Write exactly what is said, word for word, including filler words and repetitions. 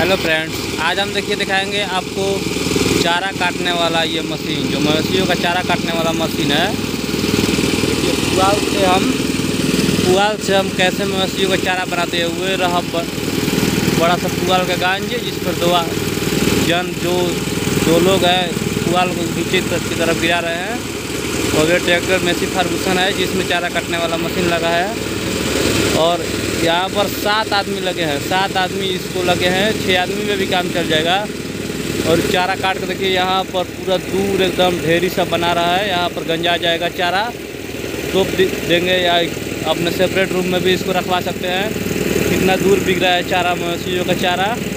Hello friends, आज हम देखिए दिखाएंगे आपको चारा काटने वाला ये मशीन, जो मवेशियों का चारा काटने वाला मशीन है। देखिए पुआल से हम पुआल से हम कैसे मवेशियों का चारा बनाते हैं। हुए रहा बड़ा सा पुआल का गांज, जिस पर दो जन जो दो लोग हैं पुआल को नीचे की तरफ गिरा रहे हैं। और ये ट्रैक्टर मेसी फर्गूसन है जिसमें चारा काटने वाला मशीन लगा है। और यहाँ पर सात आदमी लगे हैं, सात आदमी इसको लगे हैं। छः आदमी में भी काम चल जाएगा। और चारा काट कर देखिए यहाँ पर पूरा दूर एकदम ढेरी सा बना रहा है। यहाँ पर गंजा जाएगा चारा, तो देंगे या अपने सेपरेट रूम में भी इसको रखवा सकते हैं। कितना दूर बिक रहा है चारा, मवेशियों का चारा।